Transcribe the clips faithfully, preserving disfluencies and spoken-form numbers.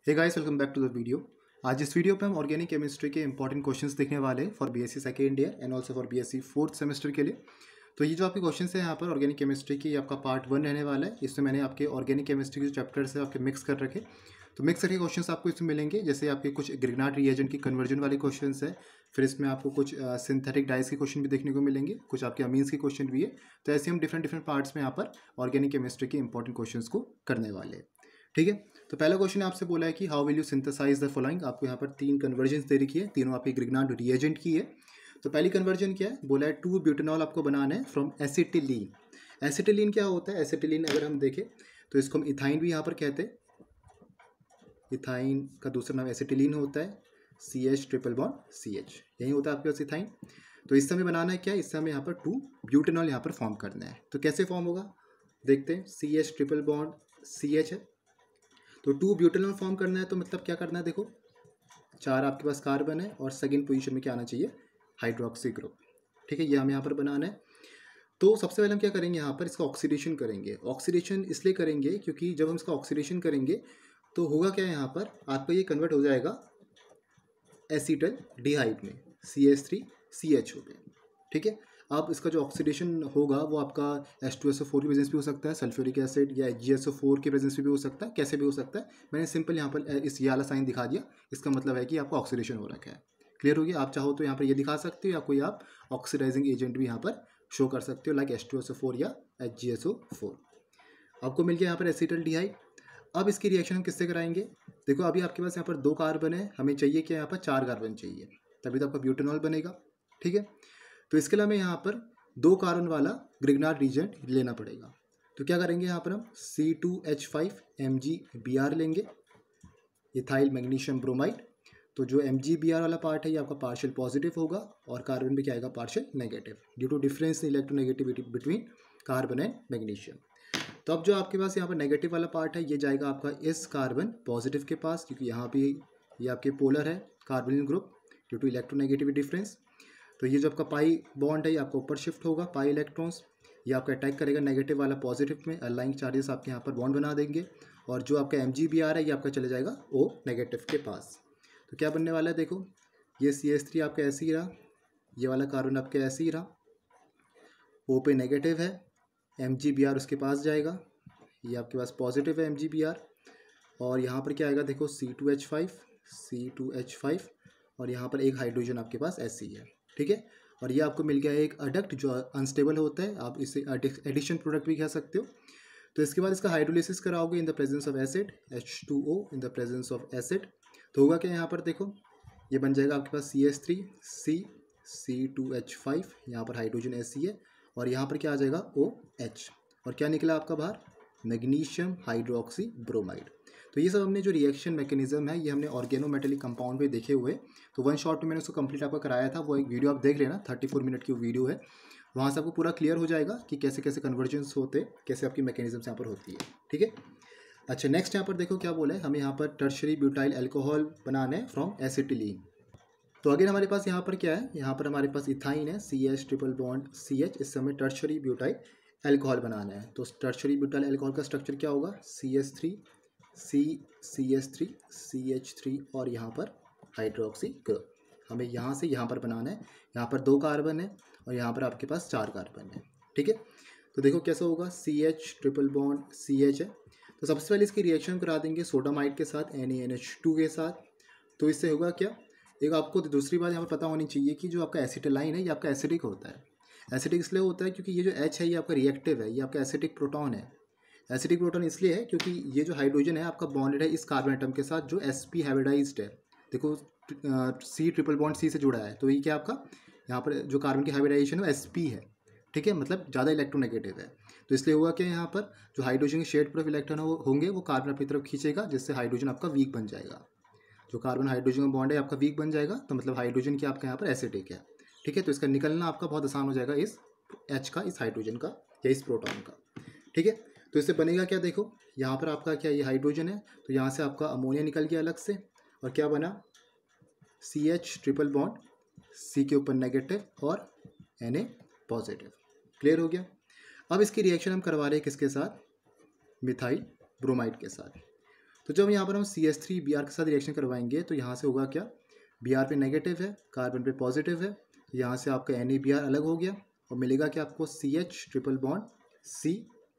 Hey guys, welcome back to the video. आज इस video पे हम ऑर्गेनिक केमिस्ट्री के इंपॉर्टेंट क्वेश्चंस देखने वाले हैं for BSc second year and also for BSc fourth semester के लिए। तो ये जो आपके क्वेश्चंस है यहाँ पर ऑर्गेनिक केमिस्ट्री की, आपका पार्ट वन रहने वाला है। इसमें मैंने आपके ऑर्गेनिक केमिस्ट्री के जो चैप्टर्स है आपके मिक्स कर रखे। तो मिक्स करके क्वेश्चंस आपको इसमें मिलेंगे, जैसे आपके कुछ ग्रिग्नार्ड रिएजेंट की कन्वर्जन वाले क्वेश्चंस है, फिर इसमें आपको कुछ सिंथेटिक डाइस के क्वेश्चन भी देखने को मिलेंगे, कुछ आपके अमीन्स के क्वेश्चन भी है। तो ऐसे हम डिफरेंट डिफरेंट पार्ट्स में यहाँ पर ऑर्गेनिक केमिस्ट्री के इंपॉर्टेंट क्वेश्चंस को करने वाले हैं। ठीक है, तो पहला क्वेश्चन आपसे बोला है कि how will you synthesize the following. आपको यहाँ पर तीन कन्वर्जन दे रखी है, तीनों आपकी ग्रिग्नार्ड रिएजेंट की है। तो पहली कन्वर्जन क्या है, बोला है टू ब्यूटेनॉल आपको बनाना है फ्रॉम एसिटिलीन। एसिटिलीन क्या होता है, एसिटिलीन अगर हम देखें तो इसको हम इथाइन भी यहाँ पर कहते हैं। इथाइन का दूसरा नाम एसिटिलीन होता है, C H triple bond C H, यही होता है आपके पास इथाइन। तो इस समय बनाना है क्या, इस समय यहाँ पर टू ब्यूटेनॉल यहाँ पर फॉर्म करना है। तो कैसे फॉर्म होगा देखते हैं। C H triple bond C H है, तो टू ब्यूटेनॉल फॉर्म करना है। तो मतलब क्या करना है, देखो चार आपके पास कार्बन है और सेकंड पोजीशन में क्या आना चाहिए, हाइड्रोक्सी ग्रुप। ठीक है, ये हमें यहाँ पर बनाना है। तो सबसे पहले हम क्या करेंगे, यहाँ पर इसका ऑक्सीडेशन करेंगे। ऑक्सीडेशन इसलिए करेंगे क्योंकि जब हम इसका ऑक्सीडेशन करेंगे तो होगा क्या, यहाँ पर आपका ये कन्वर्ट हो जाएगा एसिटल डिहाइड में, C H three C H हो गया। ठीक है, अब इसका जो ऑक्सीडेशन होगा वो आपका H two S O four की प्रेजेंस भी हो सकता है, सल्फ्यूरिक एसिड या जी एस ओ फोर की प्रेजेंस भी हो सकता है, कैसे भी हो सकता है। मैंने सिंपल यहाँ पर इस ये वाला साइन दिखा दिया, इसका मतलब है कि आपका ऑक्सीडेशन हो रखा है। क्लियर हो गया। आप चाहो तो यहाँ पर ये दिखा सकते हो या कोई आप ऑक्सीडाइजिंग एजेंट भी यहाँ पर शो कर सकते हो, like H two S O four या H G S O four. आपको मिल गया यहाँ पर एसिटल डिहाइड। अब इसकी रिएक्शन हम किससे कराएंगे, देखो अभी आपके पास यहाँ पर दो कार्बन है, हमें चाहिए क्या, यहाँ पर चार कार्बन चाहिए, तभी तो आपका ब्यूटेनॉल बनेगा। ठीक है, तो इसके लिए हमें यहाँ पर दो कार्बन वाला ग्रिग्नार्ड रिएजेंट लेना पड़ेगा। तो क्या करेंगे, यहाँ पर हम C two H five M G B R लेंगे, इथाइल मैग्नीशियम ब्रोमाइड। तो जो एम जी बी आर वाला पार्ट है ये आपका पार्शियल पॉजिटिव होगा और कार्बन भी क्या आएगा, partial negative, due to difference in electronegativity between carbon and magnesium. तो अब जो आपके पास यहाँ पर नेगेटिव वाला पार्ट है ये जाएगा आपका इस कार्बन पॉजिटिव के पास, क्योंकि यहाँ भी ये आपके पोलर है carbonyl group due to electronegativity difference. तो ये जो आपका पाई बॉन्ड है ये आपको ऊपर शिफ्ट होगा, पाई इलेक्ट्रॉन्स ये आपका अटैक करेगा नेगेटिव वाला पॉजिटिव में, अलाइंग चार्जेस आपके यहाँ पर बॉन्ड बना देंगे और जो आपका एम जी बी आर है ये आपका चले जाएगा ओ नेगेटिव के पास। तो क्या बनने वाला है, देखो ये सी एस थ्री आपका ऐसे ही रहा, ये वाला कार्बन आपका ऐसे ही रहा, ओ पे नेगेटिव है, एम जी बी आर उसके पास जाएगा, ये आपके पास पॉजिटिव है एम जी बी आर, और यहाँ पर क्या आएगा, देखो C two H five C two H five और यहाँ पर एक हाइड्रोजन आपके पास ऐसे ही है। ठीक है, और ये आपको मिल गया एक अडक्ट जो अनस्टेबल होता है, आप इसे एडिशन प्रोडक्ट भी कह सकते हो। तो इसके बाद इसका हाइड्रोलिसिस कराओगे in the presence of acid, H two O in the presence of acid. तो होगा क्या, यहाँ पर देखो ये बन जाएगा आपके पास C H three C C two H five, यहाँ पर हाइड्रोजन एस सी है और यहाँ पर क्या आ जाएगा ओ एच, और क्या निकला आपका बाहर, मैग्नीशियम हाइड्रोक्सी ब्रोमाइड। तो ये सब हमने जो रिएक्शन मैकेनिज्म है ये हमने ऑर्गेनोमेटेलिक कंपाउंड पे देखे हुए। तो वन शॉट में मैंने उसको कंप्लीट आपको कराया था, वो एक वीडियो आप देख लेना, थर्टी फोर मिनट की वीडियो है, वहाँ से आपको पूरा क्लियर हो जाएगा कि कैसे कैसे कन्वर्जेंस होते, कैसे आपकी मैकेनिज्म यहाँ पर होती है। ठीक है, अच्छा नेक्स्ट यहाँ पर देखो क्या बोला है, हमें यहाँ पर टर्शरी ब्यूटाइल एल्कोहल बनाना है फ्रॉम एसिटिलीन। तो अगेन हमारे पास यहाँ पर क्या है, यहाँ पर हमारे पास इथाइन है, C H triple bond C H, इस समय टर्शरी ब्यूटाइल एल्कोहल बनाना है। तो टर्शरी ब्यूटाइल एल्कोहल का स्ट्रक्चर क्या होगा, C H three C C H three C H three और यहाँ पर हाइड्रोक्सी ग्रुप। हमें यहाँ से यहाँ पर बनाना है, यहाँ पर दो कार्बन है और यहाँ पर आपके पास चार कार्बन है। ठीक है, तो देखो कैसा होगा, C H triple bond C H है। तो सबसे पहले इसकी रिएक्शन करा देंगे सोडामाइड के साथ, N A N H two के साथ। तो इससे होगा क्या, एक आपको दूसरी बात यहाँ पर पता होनी चाहिए कि जो आपका एसिटिलाइन है ये आपका एसिडिक होता है। एसिडिक इसलिए होता है क्योंकि ये जो H है ये आपका रिएक्टिव है, ये आपका एसिडिक प्रोटॉन है। एसिडिक प्रोटॉन इसलिए है क्योंकि ये जो हाइड्रोजन है आपका बॉन्डेड है इस कार्बन एटम के साथ जो एस पी हाइब्रिडाइज्ड है। देखो सी ट्रिपल बॉन्ड सी से जुड़ा है, तो ये क्या आपका यहाँ पर जो कार्बन की हाइब्रिडाइजेशन है एस पी है। ठीक है, मतलब ज़्यादा इलेक्ट्रोनेगेटिव है। तो इसलिए हुआ कि यहाँ पर जो हाइड्रोजन के शेड पर इलेक्ट्रॉन होंगे वो कार्बन अपनी तरफ खींचेगा, जिससे हाइड्रोजन आपका वीक बन जाएगा। जो कार्बन हाइड्रोजन का बॉन्ड है आपका वीक बन जाएगा, तो मतलब हाइड्रोजन की आपका यहाँ पर एसिडिक है। ठीक है, तो इसका निकलना आपका बहुत आसान हो जाएगा इस एच का, इस हाइड्रोजन का या इस प्रोटॉन का। ठीक है, तो इससे बनेगा क्या, देखो यहाँ पर आपका क्या ये हाइड्रोजन है, तो यहाँ से आपका अमोनिया निकल गया अलग से, और क्या बना, C H triple bond C के ऊपर नेगेटिव और एन ए पॉजिटिव। क्लियर हो गया। अब इसकी रिएक्शन हम करवा रहे हैं किसके साथ, मिथाइल ब्रोमाइड के साथ। तो जब यहाँ पर हम C H three B R के साथ रिएक्शन करवाएंगे तो यहाँ से होगा क्या, बी आर पे नेगेटिव है, कार्बन पे पॉजिटिव है, यहाँ से आपका एन ए बी आर अलग हो गया और मिलेगा क्या आपको C H triple bond C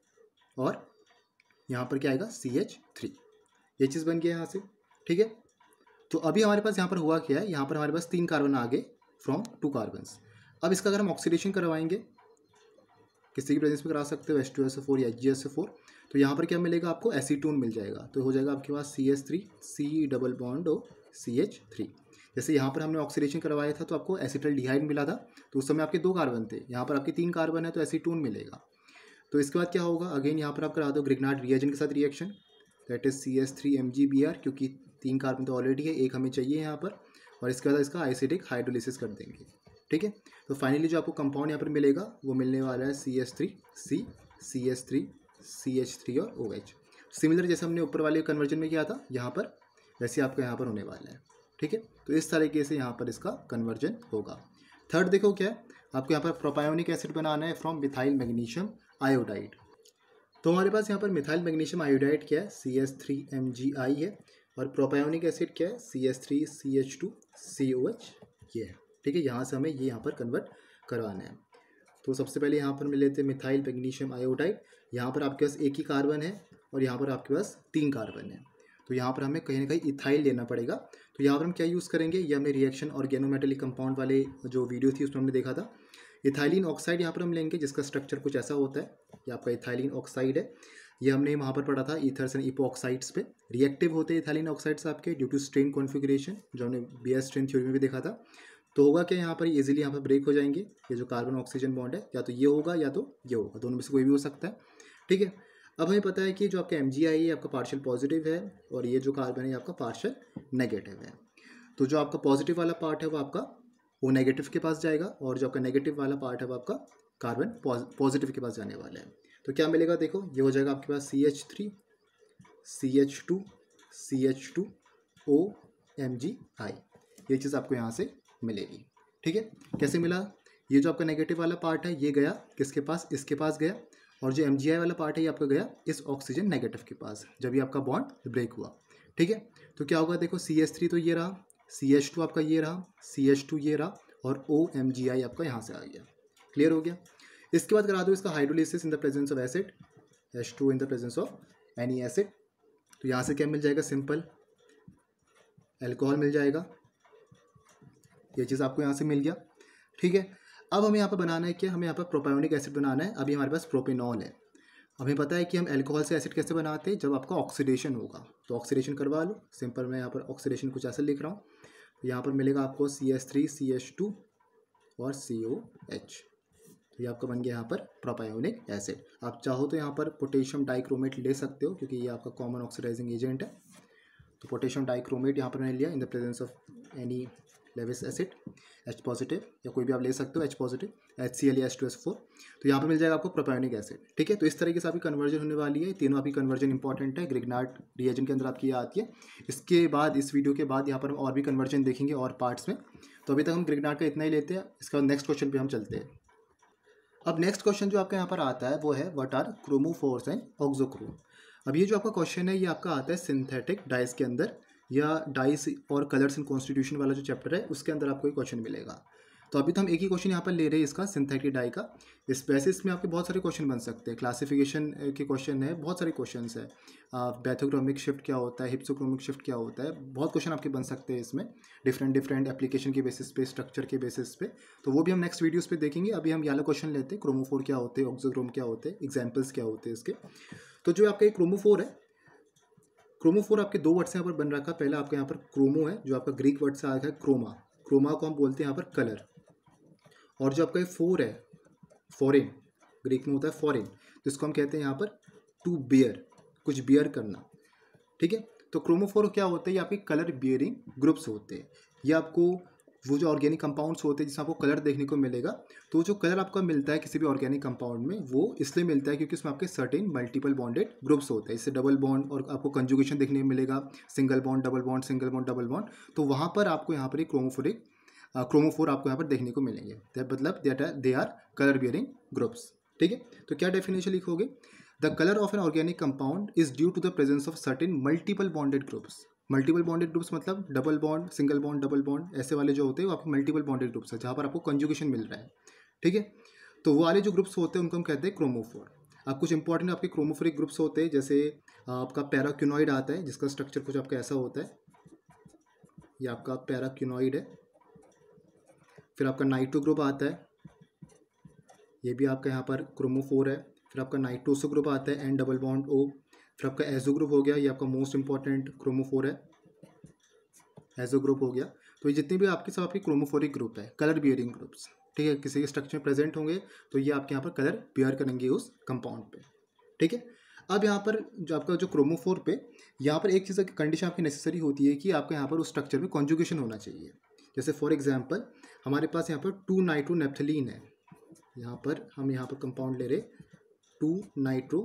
और यहाँ पर क्या आएगा सी एच थ्री, ये चीज़ बन गया यहाँ से। ठीक है, तो अभी हमारे पास यहाँ पर हुआ क्या है, यहाँ पर हमारे पास तीन कार्बन आ गए फ्रॉम टू कार्बन्स। अब इसका अगर हम ऑक्सीडेशन करवाएंगे, किसी की प्रेजेंस में करा सकते हो H two S O four या H G S O four, तो यहाँ पर क्या मिलेगा आपको एसीटोन मिल जाएगा, तो हो जाएगा आपके पास C H three C double bond O C H three. जैसे यहाँ पर हमने ऑक्सीडेशन करवाया था तो आपको एसिटल डिहाइड मिला था, तो उस समय आपके दो कार्बन थे, यहाँ पर आपके तीन कार्बन है तो एसीटोन मिलेगा। तो इसके बाद क्या होगा, अगेन यहाँ पर आप करा दो ग्रिग्नार्ड रिएजेंट के साथ reaction, that is C H three M G B R, क्योंकि तीन कार्बन तो ऑलरेडी है, एक हमें चाहिए यहाँ पर, और इसके बाद इसका एसिडिक हाइड्रोलिसिस कर देंगे। ठीक है, तो फाइनली जो आपको कंपाउंड यहाँ पर मिलेगा वो मिलने वाला है C H three C C H three C H three और ओ एच। सिमिलर जैसे हमने ऊपर वाले कन्वर्जन में किया था यहाँ पर, वैसे आपको यहाँ पर होने वाला है। ठीक है, तो इस तरीके से यहाँ पर इसका कन्वर्जन होगा। थर्ड देखो क्या है, आपको यहाँ पर प्रोपायोनिक एसिड बनाना है फ्रॉम मिथाइल मैग्नीशियम आयोडाइड। तो हमारे पास यहाँ पर मिथाइल मैग्नीशियम आयोडाइड क्या है, C H three M G I है, और प्रोपायोनिक एसिड क्या है, C H three C H two C O H ये है। ठीक है, यहाँ से हमें ये यहाँ पर कन्वर्ट करवाना है। तो सबसे पहले यहाँ पर मिल लेते हैं मिथाइल मैग्नीशियम आयोडाइड, यहाँ पर आपके पास एक ही कार्बन है और यहाँ पर आपके पास तीन कार्बन है, तो यहाँ पर हमें कहीं ना कहीं इथाइल लेना पड़ेगा। तो यहाँ पर हम क्या यूज़ करेंगे, ये हमने रिएक्शन ऑर्गेनोमेटेलिक कंपाउंड वाले जो वीडियो थी उसमें हमने देखा था, इथाइलिन ऑक्साइड यहाँ पर हम लेंगे, जिसका स्ट्रक्चर कुछ ऐसा होता है, ये आपका इथाइलिन ऑक्साइड है, ये हमने वहाँ पर पढ़ा था ईथर्स एंड इपोऑक्साइड्स पे रिएक्टिव होते हैं इथाइलिन ऑक्साइड्स आपके ड्यू टू स्ट्रेन कॉन्फिगरेशन, जो हमने बी एस स्ट्रेन थ्योरी में भी देखा था। तो होगा क्या, यहाँ पर इजीली यहाँ पर ब्रेक हो जाएंगे, ये जो कार्बन ऑक्सीजन बॉन्ड है या तो ये होगा या तो ये होगा, दोनों में से कोई भी हो सकता है। ठीक है, अब हमें पता है कि जो आपका एम जी आई है आपका पार्शियल पॉजिटिव है और ये जो कार्बन है आपका पार्शियल नेगेटिव है। तो जो आपका पॉजिटिव वाला पार्ट है वो आपका वो नेगेटिव के पास जाएगा और जो आपका नेगेटिव वाला पार्ट है वो आपका कार्बन पॉजिटिव के पास जाने वाला है। तो क्या मिलेगा, देखो ये हो जाएगा आपके पास C H three C H two C H two O M G I, ये चीज़ आपको यहाँ से मिलेगी। ठीक है, कैसे मिला, ये जो आपका नेगेटिव वाला पार्ट है ये गया किसके पास, इसके पास गया, और जो एम जी आई वाला पार्ट है ये आपका गया इस ऑक्सीजन नेगेटिव के पास, जब ये आपका बॉन्ड ब्रेक हुआ। ठीक है, तो क्या होगा, देखो सी एच थ्री तो ये रहा, सी एच टू आपका ये रहा, सी एच टू ये रहा, और ओ एम जी आई आपका यहाँ से आ गया। क्लियर हो गया। इसके बाद करा दो इसका hydrolysis in the presence of acid, H two in the presence of any acid. तो यहाँ से क्या मिल जाएगा, सिंपल एल्कोहल मिल जाएगा, ये चीज़ आपको यहाँ से मिल गया। ठीक है, अब हमें यहाँ पर बनाना है क्या, हमें यहाँ पर प्रोपायोनिक एसिड बनाना है। अभी हमारे पास प्रोपेनॉल है, हमें पता है कि हम अल्कोहल से एसिड कैसे बनाते हैं, जब आपका ऑक्सीडेशन होगा, तो ऑक्सीडेशन करवा लो। सिंपल मैं यहाँ पर ऑक्सीडेशन कुछ ऐसा लिख रहा हूँ, यहाँ पर मिलेगा आपको C H three C H two और सी ओ एच, तो ये आपका बन गया यहाँ पर प्रोपायोनिक एसिड। आप चाहो तो यहाँ पर पोटेशियम डाइक्रोमेट ले सकते हो, क्योंकि ये आपका कॉमन ऑक्सीडाइजिंग एजेंट है। तो पोटेशियम डाइक्रोमेट यहाँ पर मैंने लिया in the presence of any Lewis acid, H positive या कोई भी आप ले सकते हो, H positive, H C L या एच टू एस फोर, तो यहाँ पर मिल जाएगा आपको प्रोपायोनिक एसिड। ठीक है, तो इस तरीके से आपकी कन्वर्जन होने वाली है। तीनों आपकी कन्वर्जन इंपॉर्टेंट है, ग्रिग्नार्ड रिएजेंट के अंदर आपकी ये आती है। इसके बाद इस वीडियो के बाद यहाँ पर हम और भी कन्वर्जन देखेंगे और पार्ट्स में। तो अभी तक हम ग्रिग्नार्ड का इतना ही लेते हैं, इसके बाद नेक्स्ट क्वेश्चन पर हम चलते हैं। अब नेक्स्ट क्वेश्चन जो आपका यहाँ पर आता है वो है what are chromophores and auxochrome. अब ये जो आपका क्वेश्चन है ये आपका आता है सिंथेटिक डाइस के अंदर, या डाइस और कलर्स इन कॉन्स्टिट्यूशन वाला जो चैप्टर है उसके अंदर आपको ये क्वेश्चन मिलेगा। तो अभी तो हम एक ही क्वेश्चन यहाँ पर ले रहे हैं इसका, सिंथेटिक डाई का। इस बेसिस में आपके बहुत सारे क्वेश्चन बन सकते हैं, क्लासिफिकेशन के क्वेश्चन है, बहुत सारे क्वेश्चन है, बैथोक्रोमिक शिफ्ट क्या होता है, हिप्सोक्रोमिक शिफ्ट क्या होता है, बहुत क्वेश्चन आपके बन सकते हैं इसमें, डिफरेंट डिफरेंट एप्लीकेशन के बेसिस पे, स्ट्रक्चर के बेसिस पे। तो वो भी हम नेक्स्ट वीडियोस पे देखेंगे। अभी हम वाला क्वेश्चन लेते हैं, क्रोमोफोर क्या होते हैं, ऑक्सोक्रोम क्या होते हैं, एग्जाम्पल्स क्या होते हैं इसके। तो जो आपका क्रोमोफोर है, क्रोमोफोर आपके दो वर्ड से यहाँ पर बन रखा है। पहला आपका यहाँ पर क्रोमो है, जो आपका ग्रीक वर्ड से आया है क्रोमा, क्रोमा को हम बोलते हैं यहाँ पर कलर। और जो आपका ये फोर है, फॉरेन, ग्रीक में होता है फॉरेन, तो इसको हम कहते हैं यहाँ पर टू बियर, कुछ बियर करना। ठीक है, तो क्रोमोफोर क्या होते हैं, ये आपके कलर बियरिंग ग्रुप्स होते हैं। ये आपको वो जो ऑर्गेनिक कंपाउंड्स होते हैं जिसमें आपको कलर देखने को मिलेगा, तो जो कलर आपका मिलता है किसी भी ऑर्गेनिक कंपाउंड में वो इसलिए मिलता है क्योंकि उसमें आपके सर्टेन मल्टीपल बॉन्डेड ग्रुप्स होते हैं। इससे डबल बॉन्ड और आपको कंजुगेशन देखने को मिलेगा, single bond double bond, single bond double bond, तो वहाँ पर आपको यहाँ पर एक क्रोमोफोरिक क्रोमोफोर आपको यहाँ पर देखने को मिलेंगे। मतलब that are they are colour bearing groups. ठीक है, तो क्या डेफिनेशन लिखोगे, the colour of an organic compound is due to the presence of certain multiple bonded groups. Multiple bonded groups मतलब double bond, single bond, double bond, ऐसे वाले जो होते हैं वो आपको मल्टीपल बॉन्डेड ग्रुप्स है, जहाँ पर आपको कंजुगेशन मिल रहा है। ठीक है, तो वो वाले जो ग्रुप्स होते हैं उनको हम कहते हैं क्रोमोफोर। अब कुछ इंपॉर्टेंट आपके क्रोमोफोरिक ग्रुप्स होते हैं, जैसे आपका पैराक्यूनॉइड आता है जिसका स्ट्रक्चर कुछ आपका ऐसा होता है, ये आपका पैराक्यूनॉइड है। फिर आपका नाइट्रो ग्रुप आता है, ये भी आपका यहाँ पर क्रोमोफोर है। फिर आपका नाइट्रोसो ग्रुप आता है, एन डबल बॉन्ड ओ। फिर आपका एजो ग्रुप हो गया, ये आपका मोस्ट इंपॉर्टेंट क्रोमोफोर है, एजो ग्रुप हो गया। तो ये जितने भी आपके सब आपके क्रोमोफोरिक ग्रुप है, कलर बियरिंग ग्रुप्स, ठीक है, किसी के स्ट्रक्चर में प्रेजेंट होंगे तो ये आपके यहाँ पर कलर बियर करेंगे उस कंपाउंड पे। ठीक है, अब यहाँ पर जो आपका जो क्रोमोफोर पे यहाँ पर एक चीज़ की कंडीशन आपकी नेसेसरी होती है कि आपके यहाँ पर उस स्ट्रक्चर में कॉन्जुगेशन होना चाहिए। जैसे फॉर एग्जांपल हमारे पास यहाँ पर टू नाइट्रो नेप्थलीन है, यहाँ पर हम यहाँ पर कंपाउंड ले रहे टू नाइट्रो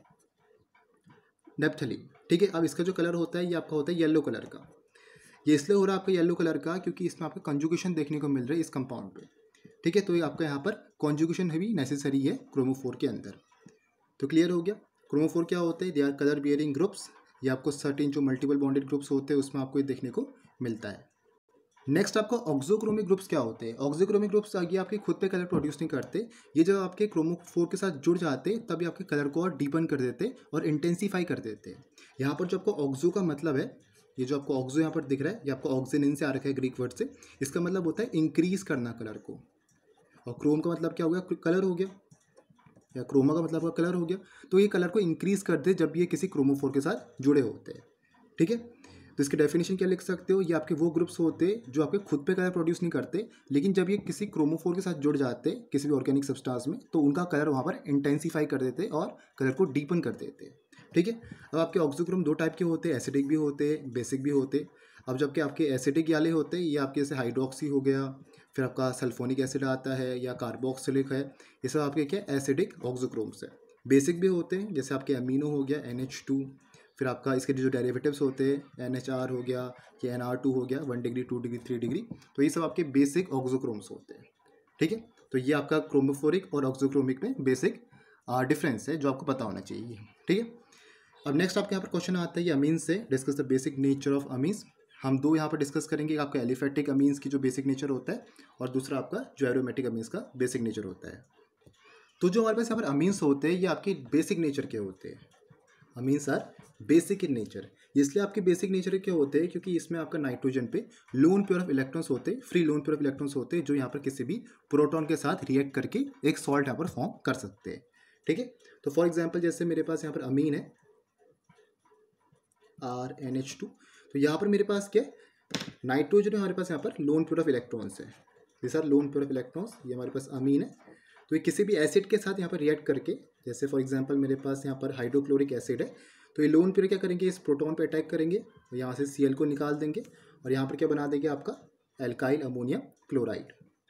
नेप्थलीन। ठीक है, अब इसका जो कलर होता है ये आपका होता है येलो कलर का। ये इसलिए हो रहा है आपका येलो कलर का क्योंकि इसमें आपका कंजुगेशन देखने को मिल रहा है इस कंपाउंड पे। ठीक है, तो ये आपका यहाँ पर कॉन्जुगेशन भी नेसेसरी है क्रोमोफोर के अंदर। तो क्लियर हो गया, क्रोमोफोर क्या होते हैं, they are colour bearing groups. ये आपको सर्टेन जो मल्टीपल बॉन्डेड ग्रुप्स होते हैं उसमें आपको ये देखने को मिलता है। नेक्स्ट आपको ऑक्सोक्रोमिक ग्रुप्स क्या होते हैं। ऑक्सोक्रोमिक ग्रुप्स ये आपके खुद पे कलर प्रोड्यूस नहीं करते, ये जब आपके क्रोमोफोर के साथ जुड़ जाते तब ये आपके कलर को और डीपन कर देते और इंटेंसीफाई कर देते हैं। यहाँ पर जो आपको ऑक्सो का मतलब है, ये जो आपको ऑक्सो यहाँ पर दिख रहा है, ये आपको ऑक्सीनिन से आ रखा है ग्रीक वर्ड से। इसका मतलब होता है इंक्रीज करना कलर को, और क्रोम का मतलब क्या हो गया, कलर हो गया, या क्रोमा का मतलब कलर हो गया। तो ये कलर को इंक्रीज कर दे जब ये किसी क्रोमोफोर के साथ जुड़े होते हैं। ठीक है, तो इसकी डेफिनेशन क्या लिख सकते हो, ये आपके वो ग्रुप्स होते हैं जो आपके खुद पे कलर प्रोड्यूस नहीं करते, लेकिन जब ये किसी क्रोमोफोर के साथ जुड़ जाते किसी भी ऑर्गेनिक सब्सटेंस में तो उनका कलर वहाँ पर इंटेंसीफाई कर देते और कलर को डीपन कर देते। ठीक है, अब आपके ऑक्सोक्रोम दो टाइप के होते हैं, एसिडिक भी होते हैं, बेसिक भी होते हैं। अब जबकि आपके एसिडिक वाले होते हैं ये आपके जैसे हाइड्रोक्सी हो गया, फिर आपका सल्फोनिक एसिड आता है या कार्बोक्सिलिक है, ये सब आपके क्या एसिडिक ऑक्सोक्रोम्स है। बेसिक भी होते हैं जैसे आपके अमीनो हो गया, एन एच टू, फिर आपका इसके जो डेरिवेटिव्स होते हैं एन एच आर हो गया या एन आर टू हो गया, one degree, two degree, three degree, तो ये सब आपके बेसिक ऑक्सोक्रोम्स होते हैं। ठीक है, तो ये आपका क्रोमोफोरिक और ऑक्सोक्रोमिक में बेसिक डिफरेंस है जो आपको पता होना चाहिए। ठीक है, अब नेक्स्ट आपके यहाँ पर क्वेश्चन आता है ये अमीन से, discuss the basic nature of amines. हम दो यहाँ पर डिस्कस करेंगे, आपका एलिफेटिक अमीन्स की जो बेसिक नेचर होता है और दूसरा आपका जो एरोमेटिक अमीन्स का बेसिक नेचर होता है। तो जो हमारे पास यहाँ पर अमीन्स होते हैं ये आपके बेसिक नेचर के होते हैं। Amines are basic in nature, इसलिए आपके बेसिक नेचर के होते हैं क्योंकि इसमें आपका नाइट्रोजन पे लोन पेयर ऑफ इलेक्ट्रॉन्स होते हैं, free lone pair of electrons होते हैं जो यहाँ पर किसी भी प्रोटॉन के साथ रिएक्ट करके एक सॉल्ट यहाँ पर फॉर्म कर सकते हैं। ठीक है, तो फॉर एग्जाम्पल जैसे मेरे पास यहाँ पर अमीन है आर एन एच टू, तो यहाँ पर मेरे पास क्या नाइट्रोजन है, हमारे पास यहाँ पर लोन पेयर ऑफ इलेक्ट्रॉन्स है, this are lone pair of electrons, ये हमारे पास अमीन है। तो ये किसी भी एसिड के साथ यहाँ पर रिएक्ट करके, जैसे फॉर एग्जांपल मेरे पास यहाँ पर हाइड्रोक्लोरिक एसिड है, तो ये लोन पेयर क्या करेंगे, इस प्रोटॉन पे अटैक करेंगे, तो यहाँ से सी एल को निकाल देंगे और यहाँ पर क्या बना देंगे आपका एल्काइल अमोनियम क्लोराइड,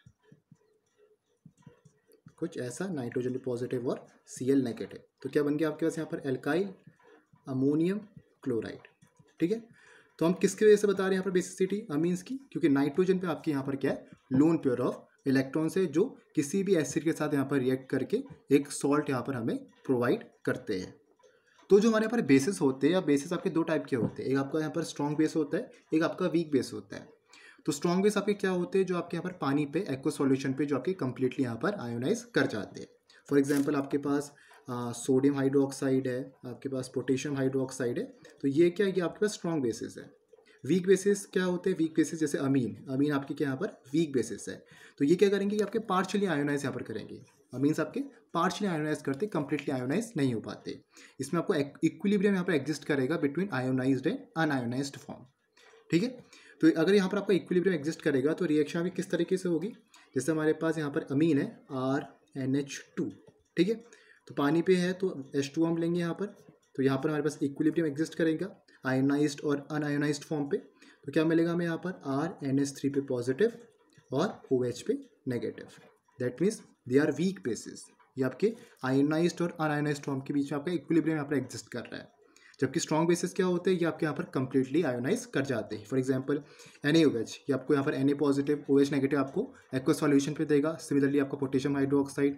कुछ ऐसा, नाइट्रोजन पॉजिटिव और सी एल नेगेटिव। तो क्या बन गया आपके पास यहाँ पर एल्काइल अमोनियम क्लोराइड। ठीक है, तो हम किसकी वजह से बता रहे हैं यहाँ पर बेसिसिटी अमीन्स की, क्योंकि नाइट्रोजन पे आपके यहाँ पर क्या है लोन पेयर ऑफ इलेक्ट्रॉन्स है जो किसी भी एसिड के साथ यहाँ पर रिएक्ट करके एक सॉल्ट यहाँ पर हमें प्रोवाइड करते हैं। तो जो हमारे यहाँ पर बेसिस होते हैं या बेसिस आपके दो टाइप के होते हैं, एक आपका यहाँ पर स्ट्रॉन्ग बेस होता है, एक आपका वीक बेस होता है। तो स्ट्रॉन्ग बेस आपके क्या होते हैं, जो आपके यहाँ पर पानी पे एक्वस सॉल्यूशन पे जो आपके कंप्लीटली यहाँ पर आयोनाइज कर जाते हैं। फॉर एग्जाम्पल आपके पास सोडियम हाइड्रोक्साइड है, आपके पास पोटेशियम हाइड्रोक्साइड है, तो ये क्या है, ये आपके पास स्ट्रॉन्ग बेसिस है। वीक बेसिस क्या होते हैं, वीक बेसिस जैसे अमीन, अमीन आपके क्या यहाँ पर वीक बेसिस है, तो ये क्या करेंगे, ये आपके पार्शियली आयोनाइज यहाँ पर करेंगे। अमीन्स आपके पार्शियली आयोनाइज करते, कंप्लीटली आयोनाइज नहीं हो पाते। इसमें आपको इक्विलिब्रियम यहाँ पर एग्जिस्ट करेगा between ionised and unionised form. ठीक है, तो अगर यहाँ पर आपका इक्विलिब्रियम एग्जिस्ट करेगा तो रिएक्शन भी किस तरीके से होगी, जैसे हमारे पास यहाँ पर अमीन है आर एन एच टू, ठीक है, तो पानी पे है तो एच टू हम लेंगे यहाँ पर, तो यहाँ पर हमारे पास इक्विलिब्रियम एग्जिस्ट करेगा आयोनाइज्ड और अनआयोनाइज्ड फॉर्म पे, तो क्या मिलेगा हमें यहाँ पर आर एन एच थ्री पे पॉजिटिव और ओ एच पे negative, that means they are weak bases. ये आपके आयोनाइज्ड और अनआयोनाइज्ड फॉर्म के बीच में आपका इक्विलिब्रियम यहाँ पर एग्जिस्ट कर रहा है। जबकि स्ट्रॉन्ग बेसिस क्या होते हैं, ये आपके यहाँ पर कंप्लीटली आयोनाइज कर जाते हैं। For example N A O H, ये आपको यहाँ पर N A positive O H negative आपको एक्वस सॉल्यूशन पे देगा। सिमिलरली आपका potassium hydroxide,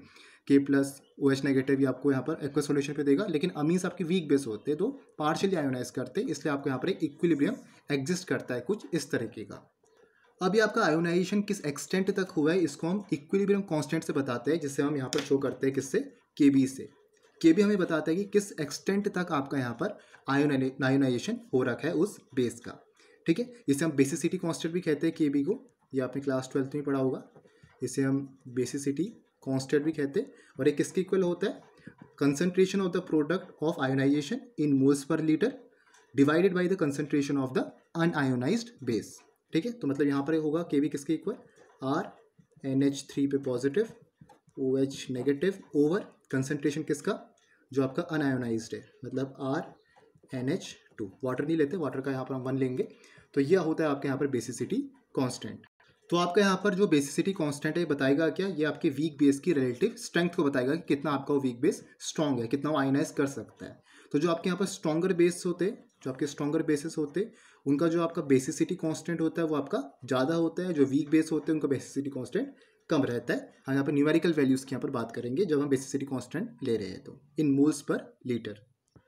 K plus O H negative ये आपको यहाँ पर एक्वा सॉल्यूशन पे देगा, लेकिन अमीन्स आपके वीक बेस होते हैं तो पार्शियली आयोनाइज करते हैं, इसलिए आपको यहाँ पर एक इक्विलिब्रियम एग्जिस्ट करता है कुछ इस तरीके का। अभी आपका आयोनाइजेशन किस एक्सटेंट तक हुआ है इसको हम इक्विलिब्रियम कांस्टेंट से बताते हैं, जिससे हम यहाँ पर शो करते हैं किससे, के बी से। के बी हमें बताता है कि किस एक्सटेंट तक आपका यहाँ पर आयोनाइजेशन हो रखा है उस बेस का, ठीक है। इसे हम बेसिसिटी कांस्टेंट भी कहते हैं के बी को, ये आपने क्लास ट्वेल्थ में पढ़ा होगा। इसे हम बेसिसिटी कांस्टेंट भी कहते हैं, और ये किसके इक्वल होता है, concentration of the product of ionisation in moles per litre divided by the concentration of the unionised base, ठीक है। तो मतलब यहाँ पर होगा के बी किसके equal, R N H three पे positive O H negative over concentration किसका, जो आपका अनआयोनाइज्ड है, मतलब R N H two. Water नहीं लेते, वाटर का यहाँ पर हम वन लेंगे। तो यह होता है आपके यहाँ पर बेसिसिटी कांस्टेंट। तो आपका यहाँ पर जो बेसिसिटी कांस्टेंट है बताएगा क्या, ये आपके वीक बेस की रिलेटिव स्ट्रेंथ को बताएगा कि कितना आपका वो वीक बेस स्ट्रॉन्ग है, कितना वो आयोनाइज कर सकता है। तो जो आपके यहाँ पर स्ट्रॉन्गर बेस होते हैं, जो आपके स्ट्रॉन्गर बेसिस होते हैं, उनका जो आपका बेसिसिटी कांस्टेंट होता है वो आपका ज़्यादा होता है। जो वीक बेस होते हैं उनका बेसिसिटी कांस्टेंट कम रहता है। हम यहाँ पर न्यूमेरिकल वैल्यूज़ की यहाँ पर बात करेंगे जब हम बेसिसिटी कांस्टेंट ले रहे हैं तो इन मोल्स पर लीटर।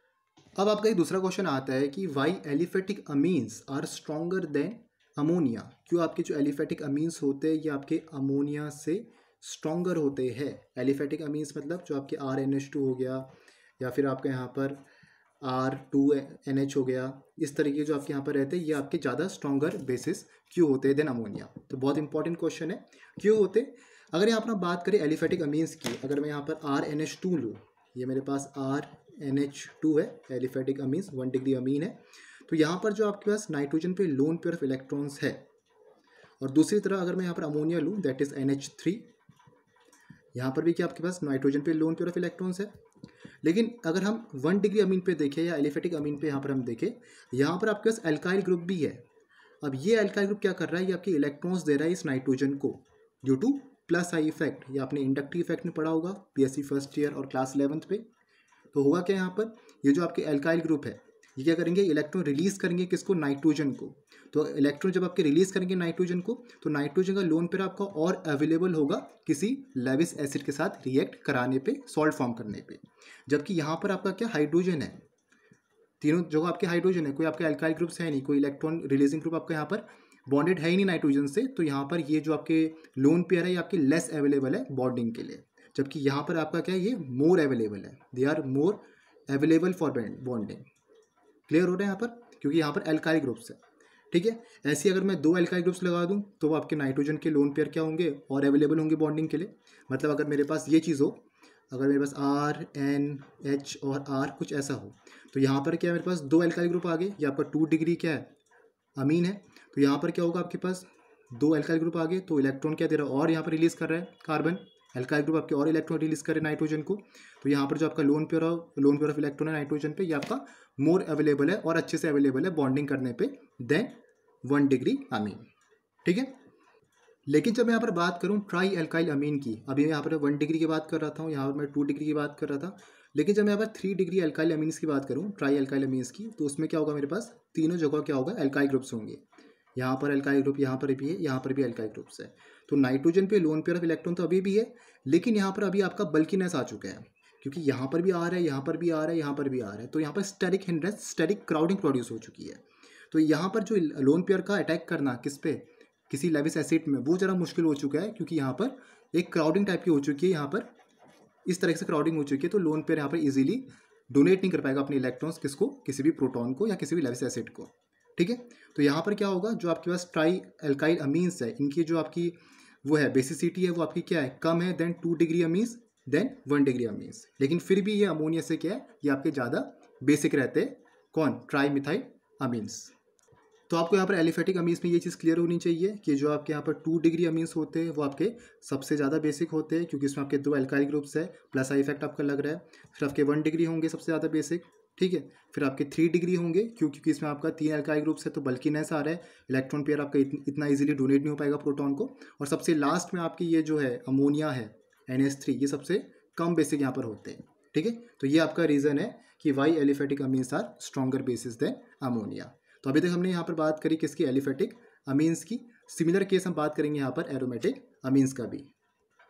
अब आपका एक दूसरा क्वेश्चन आता है कि why aliphatic amines are stronger than ammonia. क्यों आपके जो एलिफेटिक अमीन्स होते हैं ये आपके अमोनिया से स्ट्रॉन्गर होते हैं। एलिफेटिक अमीन्स मतलब जो आपके आर एन एच टू हो गया, या फिर आपके यहाँ पर आर टू एन एच हो गया, इस तरीके जो आपके यहाँ पर रहते हैं ये आपके ज़्यादा स्ट्रॉन्गर बेसिस क्यों होते हैं देन अमोनिया। तो बहुत इंपॉर्टेंट क्वेश्चन है, क्यों होते। अगर यहाँ पर बात करें एलिफेटिक अमीन्स की, अगर मैं यहाँ पर आर एन एच टू लूँ, ये मेरे पास आर एन एच टू है, aliphatic amines one degree amine है। तो यहाँ पर जो आपके पास नाइट्रोजन पे लोन पेयर ऑफ इलेक्ट्रॉन्स है, और दूसरी तरह अगर मैं यहाँ पर अमोनिया लूँ that is N H three, यहाँ पर भी क्या आपके पास नाइट्रोजन पे लोन पेयर ऑफ इलेक्ट्रॉन्स है। लेकिन अगर हम वन डिग्री अमीन पे देखें या एलिफेटिक अमीन पे यहाँ पर हम देखें, यहाँ पर आपके पास एल्काइल ग्रुप भी है। अब ये एल्काइल ग्रुप क्या कर रहा है, ये आपके इलेक्ट्रॉन्स दे रहा है इस नाइट्रोजन को due to plus I effect. ये आपने इंडक्टिव इफेक्ट में पढ़ा होगा पीएससी फर्स्ट ईयर और क्लास इलेवंथ पे। तो होगा क्या यहाँ पर, ये जो आपके एल्काइल ग्रुप है ये क्या करेंगे, इलेक्ट्रॉन रिलीज करेंगे किसको, नाइट्रोजन को। तो इलेक्ट्रॉन जब आपके रिलीज करेंगे नाइट्रोजन को, तो नाइट्रोजन का लोन पेयर आपका और अवेलेबल होगा किसी लेविस एसिड के साथ रिएक्ट कराने पे, सॉल्ट फॉर्म करने पे। जबकि यहाँ पर आपका क्या हाइड्रोजन है, तीनों जगह आपके हाइड्रोजन है, कोई आपके एल्काइल ग्रुप्स है नहीं, कोई इलेक्ट्रॉन रिलीजिंग ग्रुप आपका यहाँ पर बॉन्डेड है ही नहीं नाइट्रोजन से। तो यहाँ पर ये जो आपके लोन पेयर है ये आपके लेस अवेलेबल है बॉन्डिंग के लिए, जबकि यहाँ पर आपका क्या है, ये मोर अवेलेबल है, they are more available for bonding. Clear हो रहा है यहाँ पर, क्योंकि यहाँ पर एल्काइल ग्रुप्स है, ठीक है। ऐसे अगर मैं दो एल्काइल ग्रुप्स लगा दूँ तो वो आपके नाइट्रोजन के लोन पेयर क्या होंगे, और अवेलेबल होंगे बॉन्डिंग के लिए। मतलब अगर मेरे पास ये चीज़ हो, अगर मेरे पास आर एन एच और आर कुछ ऐसा हो, तो यहाँ पर क्या है, मेरे पास दो एल्काइल ग्रुप आ गए, ये आपका टू डिग्री क्या है, अमीन है। तो यहाँ पर क्या होगा, आपके पास दो एल्काइल ग्रुप आ गए, तो इलेक्ट्रॉन क्या दे रहा है, और यहाँ पर रिलीज कर रहा है कार्बन। एल्काइल ग्रुप आपके और इलेक्ट्रॉन रिलीज करे नाइट्रोजन को, तो यहाँ पर जो आपका lone pair lone pair of electron है नाइट्रोजन पे, ये आपका मोर अवेलेबल है और अच्छे से अवेलेबल है बॉन्डिंग करने पे देन वन डिग्री अमीन, ठीक है। लेकिन जब मैं यहाँ पर बात करूँ ट्राई एल्काइल अमीन की, अभी मैं यहाँ पर वन डिग्री की बात कर रहा था, यहाँ पर मैं टू डिग्री की बात कर रहा था, लेकिन जब मैं यहाँ पर थ्री डिग्री एल्काइल अमीन्स की बात करूँ, ट्राई एल्काइल अमीन्स की, तो उसमें क्या होगा, मेरे पास तीनों जगह क्या होगा, एल्काइल ग्रुप्स होंगे। यहाँ पर एल्काइल ग्रुप, यहाँ पर भी है, यहाँ पर भी एल्काइल ग्रुप्स है। तो नाइट्रोजन पे लोन पेयर ऑफ इलेक्ट्रॉन तो अभी भी है, लेकिन यहाँ पर अभी आपका बल्कीनेस आ चुका है, क्योंकि यहाँ पर भी आ रहा है, यहाँ पर भी आ रहा है, यहाँ पर भी आ रहा है। तो यहाँ पर steric hindrance, steric crowding produce हो चुकी है। तो यहाँ पर जो लोन पेयर का अटैक करना किस पे, किसी लेविस एसिड में, वो ज़रा मुश्किल हो चुका है, क्योंकि यहाँ पर एक क्राउडिंग टाइप की हो चुकी है, यहाँ पर इस तरह से क्राउडिंग हो चुकी है। तो लोन पेयर यहाँ पर इजीली डोनेट नहीं कर पाएगा अपने इलेक्ट्रॉन्स किसको, किसी भी प्रोटॉन को या किसी भी लेविस एसिड को, ठीक है। तो यहाँ पर क्या होगा, जो आपके पास ट्राई एल्काइल अमीन्स है, इनकी जो आपकी वो है बेसिसिटी है, वो आपकी क्या है, कम है than two degree amines than one degree amines. लेकिन फिर भी ये अमोनिया से क्या है, ये आपके ज़्यादा बेसिक रहते हैं, कौन, ट्राई मिथाइल अमीन्स। तो आपको यहाँ पर एलिफेटिक अमीन्स में ये चीज़ क्लियर होनी चाहिए कि जो आपके यहाँ पर टू डिग्री अमीन्स होते हैं वो आपके सबसे ज़्यादा बेसिक होते हैं, क्योंकि इसमें आपके दो एल्काइल ग्रुप्स है, प्लस आई इफेक्ट आपका लग रहा है। फिर आपके वन डिग्री होंगे सबसे ज़्यादा बेसिक, ठीक है। फिर आपके थ्री डिग्री होंगे, क्यों, क्योंकि इसमें आपका तीन एल्काइल ग्रुप्स है, तो बल्कीनेस आ रहा है, इलेक्ट्रॉन पेयर आपका इत, इतना इजीली डोनेट नहीं हो पाएगा प्रोटॉन को। और सबसे लास्ट में आपकी ये जो है अमोनिया है, एन एच थ्री, ये सबसे कम बेसिक यहाँ पर होते हैं, ठीक है। तो ये आपका रीज़न है कि why aliphatic amines are stronger bases than ammonia. तो अभी तक हमने यहाँ पर बात करी किसकी, एलिफेटिक अमीन्स की। सिमिलर केस हम बात करेंगे यहाँ पर एरोमेटिक अमीन्स का भी।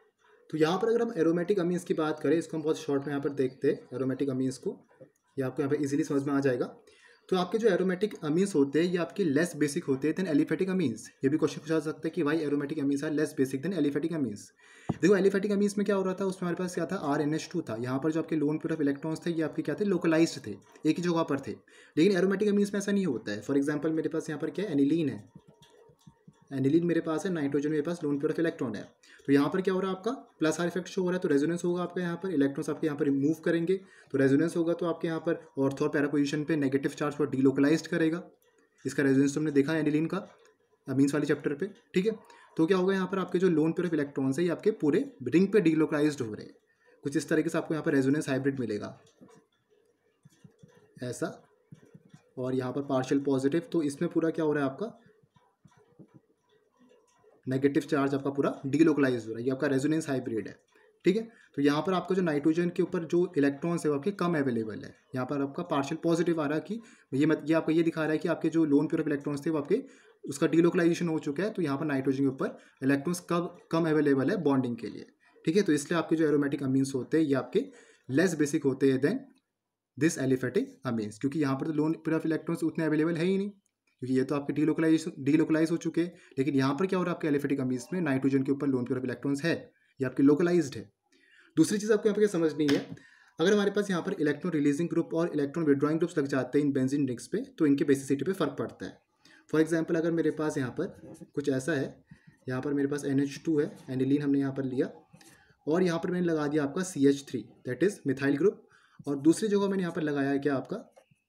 तो यहाँ पर अगर हम एरोमेटिक अमीन्स की बात करें, इसको हम बहुत शॉर्ट में यहाँ पर देखते हैं एरोमेटिक अमीन्स को, ये आपको यहाँ पर इजीली समझ में आ जाएगा। तो आपके जो एरोमेटिक अमीन्स होते हैं ये आपके लेस बेसिक होते हैं देन एलिफेटिक अमीन्स। ये भी क्वेश्चन पूछा जा सकता है कि भाई aromatic amines are less basic than aliphatic amines. देखो एलिफेटिक अमीन्स में क्या हो रहा था, उसमें हमारे पास क्या था, आर एन एच टू था। यहाँ पर जो आपके लोन पेयर ऑफ इलेक्ट्रॉन्स थे ये आपके क्या थे, लोकलाइज्ड थे, एक ही जगह पर थे। लेकिन एरोमेटिक अमीन्स में ऐसा नहीं होता है। फॉर एग्जाम्पल मेरे पास यहाँ पर क्या है, एनिलीन है, एनिलीन मेरे पास है, नाइट्रोजन मेरे पास लोन पेयर ऑफ इलेक्ट्रॉन है। तो यहाँ पर क्या हो रहा है, आपका प्लस आर इफेक्ट शो हो रहा है, तो रेजोनेंस होगा आपका यहाँ पर, इलेक्ट्रॉन्स आपके यहाँ पर मूव करेंगे तो रेजोनेंस होगा, तो आपके यहाँ पर ऑर्थो और पैरा पोजीशन पे नेगेटिव चार्ज को डिलोकलाइज्ड करेगा। इसका रेजोनेंस तुमने देखा है एनिलीन का अमीन्स वाले चैप्टर पे, ठीक है। तो क्या होगा यहाँ पर, आपके जो लोन पेयर ऑफ इलेक्ट्रॉन्स है ये आपके पूरे रिंग पे डिलोकलाइज्ड हो रहे हैं। कुछ इस तरीके से आपको यहाँ पर रेजोनेंस हाइब्रिड मिलेगा ऐसा, और यहाँ पर पार्शियल पॉजिटिव, तो इसमें पूरा क्या हो रहा है, आपका नेगेटिव चार्ज आपका पूरा डीलोकलाइज हो रहा है, ये आपका रेजोनेंस हाइब्रिड है, ठीक है। तो यहाँ पर आपका जो नाइट्रोजन के ऊपर जो इलेक्ट्रॉन्स है वो आपके कम अवेलेबल है। यहाँ पर आपका पार्शियल पॉजिटिव आ रहा है कि ये मत ये आपको ये दिखा रहा है कि आपके जो लोन पेयर ऑफ इलेक्ट्रॉन्स थे वो आपके उसका डीलोकलाइजेशन हो चुका है। तो यहाँ पर नाइट्रोजन के ऊपर इलेक्ट्रॉन्स कब कम अवेलेबल है बॉन्डिंग के लिए, ठीक है। तो इसलिए आपके जो एरोमेटिक अमीन्स होते हैं ये आपके लेस बेसिक होते हैं देन दिस एलिफेटिक अमीन्स, क्योंकि यहाँ पर तो लोन पेयर ऑफ इलेक्ट्रॉन्स उतने अवेलेबल है ही नहीं, क्योंकि ये तो आपके डीलोकलाइज डीलोकलाइज हो चुके हैं। लेकिन यहाँ पर क्या हो रहा है, आपके एलिफेटिक अमीन्स में नाइट्रोजन के ऊपर लोन पेयर ऑफ इलेक्ट्रॉन्स है, ये आपके लोकलाइज्ड है। दूसरी चीज़ आपको यहाँ पर क्या समझनी है, अगर हमारे पास यहाँ पर इलेक्ट्रॉन रिलीजिंग ग्रुप और इलेक्ट्रॉन विड्रॉइंग ग्रुप्स लग जाते हैं इन बेंजीन रिंग्स पे, तो इनके बेसिसिटी पे फर्क पड़ता है। फॉर एग्जाम्पल अगर मेरे पास यहाँ पर कुछ ऐसा है, यहाँ पर मेरे पास एन एच टू है, एनिलीन हमने यहाँ पर लिया, और यहाँ पर मैंने लगा दिया आपका C H three that is methyl group, और दूसरी जगह मैंने यहाँ पर लगाया है क्या, आपका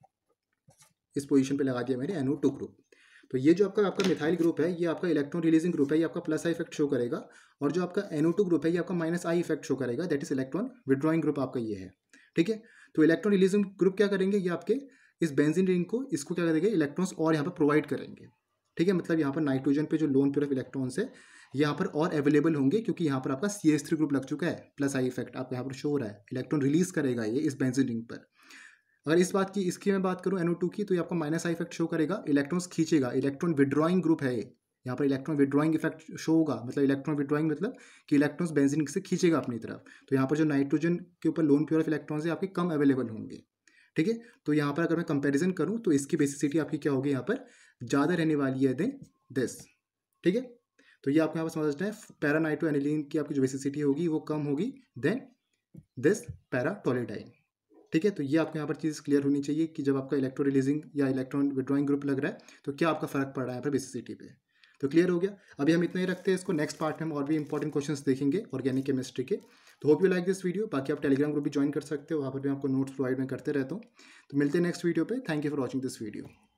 इस पोजीशन पे लगा दिया मैंने एन ओ टू ग्रुप। तो ये जो आपका आपका मिथाइल ग्रुप है ये आपका इलेक्ट्रॉन रिलीजिंग ग्रुप है, ये आपका प्लस आई इफेक्ट शो करेगा, और जो आपका एन ओ टू ग्रुप है ये आपका माइनस आई इफेक्ट शो करेगा, that is electron withdrawing group आपका ये है, ठीक है। तो इलेक्ट्रॉन रिलीजिंग ग्रुप क्या करेंगे, ये आपके इस बेंजीन रिंग को इसको क्या करेंगे, इलेक्ट्रॉन्स और यहाँ पर प्रोवाइड करेंगे, ठीक है। मतलब यहाँ पर नाइट्रोजन पे जो लोन पेयर ऑफ इलेक्ट्रॉन्स है यहाँ पर और अवेलेबल होंगे, क्योंकि यहाँ पर आपका सी एच थ्री ग्रुप लग चुका है, प्लस आई इफेक्ट आपको यहाँ पर शो हो रहा है, इलेक्ट्रॉन रिलीज करेगा ये इस बेंजीन रिंग पर। अगर इस बात की इसकी मैं बात करूँ एन ओ टू की, तो ये आपका माइनस आई इफेक्ट शो करेगा, इलेक्ट्रॉन्स खींचेगा, इलेक्ट्रॉन विड्रॉइंग ग्रुप है ये, यहाँ पर इलेक्ट्रॉन विड्रॉइंग इफेक्ट शो होगा। मतलब इलेक्ट्रॉन विड्रॉइंग मतलब कि इलेक्ट्रॉन्स बेंजीन से खींचेगा अपनी तरफ, तो यहाँ पर जो नाइट्रोजन के ऊपर लोन पेयर ऑफ इलेक्ट्रॉन्स है आपके कम अवेलेबल होंगे, ठीक है। तो यहाँ पर अगर मैं कंपेरिजन करूँ तो इसकी बेसिसिटी आपकी क्या होगी, यहाँ पर ज़्यादा रहने वाली है देन दिस, ठीक है। तो ये आपको यहाँ पर समझना है, पैरा नाइट्रो एनिलीन की आपकी जो बेसिसिटी होगी वो कम होगी देन दिस पैरा टोलिडाइन, ठीक है। तो ये आपको यहाँ पर चीज़ क्लियर होनी चाहिए कि जब आपका इलेक्ट्रो रिलीजिंग या इलेक्ट्रॉन विड्रॉइंग ग्रुप लग रहा है तो क्या आपका फर्क पड़ रहा है यहाँ पर बेसिसिटी पे। तो क्लियर हो गया। अभी हम इतना ही रखते हैं इसको, नेक्स्ट पार्ट में हम और भी इंपॉर्टेंट क्वेश्चंस देखेंगे ऑर्गेनिक केमिस्ट्री के। तो hope you like this video. बाकी आप टेलीग्राम ग्रुप भी ज्वाइन कर सकते हो, वहाँ पर भी आपको नोट्स प्रोवाइड मैं करते रहता हूँ। तो मिलते हैं नेक्स्ट वीडियो पे। Thank you for watching this video.